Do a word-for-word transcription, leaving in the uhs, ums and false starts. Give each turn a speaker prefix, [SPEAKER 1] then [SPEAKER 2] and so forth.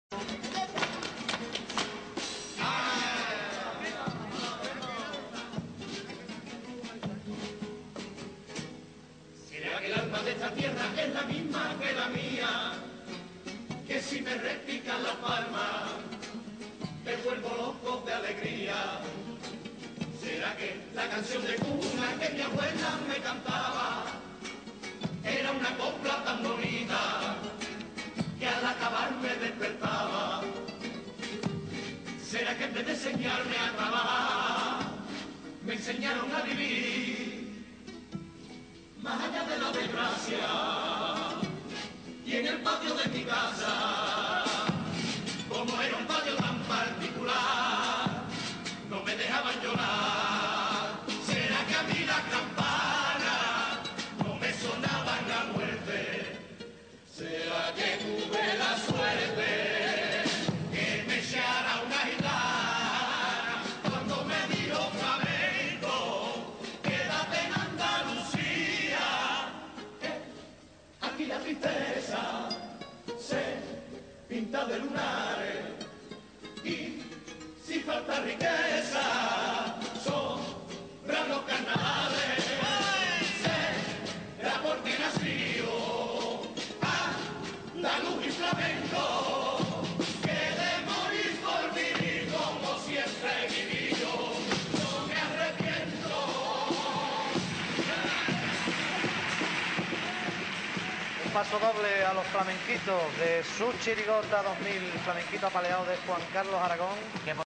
[SPEAKER 1] Será que el alma de esta tierra es la misma que la mía, que si me repican las palmas me vuelvo loco de alegría. Será que la canción de cuna que mi abuela me cantaba era una copla tan bonita que al acabar me despertaba. Será que en vez de enseñarme a trabajar me enseñaron a vivir más allá de la desgracia. Y en el patio de mi casa, como era un patio tan particular, no me dejaban llorar. ¿Será que a mí las campanas no me sonaban a muerte? ¿Será que tuve la suerte que me echara una gitana cuando me dijo flamenco, quédate en Andalucía? Eh, aquí la tristeza se pinta de lunares y si falta riqueza sobran los carnavales. Será porque nació andaluz y flamenco, que de morir por vivir como siempre he vivido, no me arrepiento.
[SPEAKER 2] Un paso doble a los flamenquitos de su chirigota dos mil, flamenquito apaleado de Juan Carlos Aragón.